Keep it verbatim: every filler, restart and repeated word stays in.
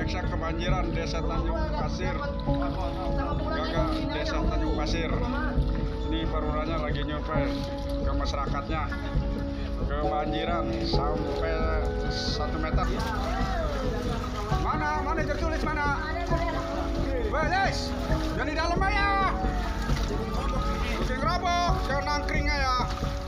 desa kebanjiran, desa Tanjung Pasir, Gaga, desa Tanjung Pasir. Ini peruranya lagi nyuplai ke masyarakatnya, kebanjiran sampai satu meter. Mana, mana tertulis mana? Beles, jadi dalam ya. Kucing robok, jangan nangkring ya.